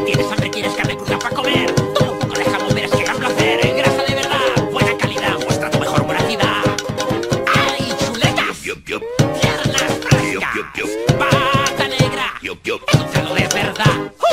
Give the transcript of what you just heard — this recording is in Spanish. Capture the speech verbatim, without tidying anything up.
¿Tienes hambre? ¿Quieres carne cruda para comer? Toma un poco de jamón, verás qué gran placer. Grasa de verdad, buena calidad, muestra tu mejor voracidad. ¡Ay, chuletas! Yup, yup. ¡Piernas frescas! Yup, yup, yup. ¡Pata negra! Yup, yup. ¡Es un cerdo de verdad!